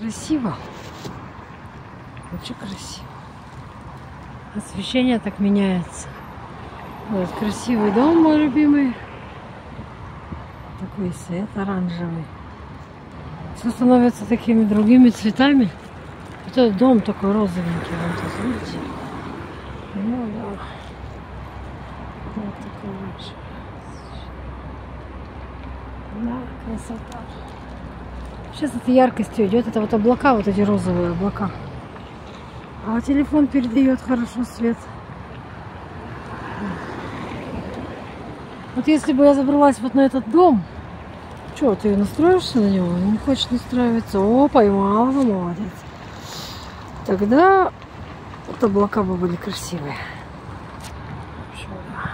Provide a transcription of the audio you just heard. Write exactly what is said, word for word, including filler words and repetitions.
красиво. Очень красиво. Освещение так меняется. Вот красивый дом мой любимый. Такой свет оранжевый. Все становится такими другими цветами. Вот этот дом такой розовенький. Вот тут, видите? Ну да. Вот такой лучше. Да, красота. Сейчас это яркостью идет. Это вот облака, вот эти розовые облака. А телефон передает хорошо свет. Вот если бы я забралась вот на этот дом, что, ты настроишься на него? Не хочешь настраиваться? О, поймала, молодец. Тогда вот облака бы были красивые.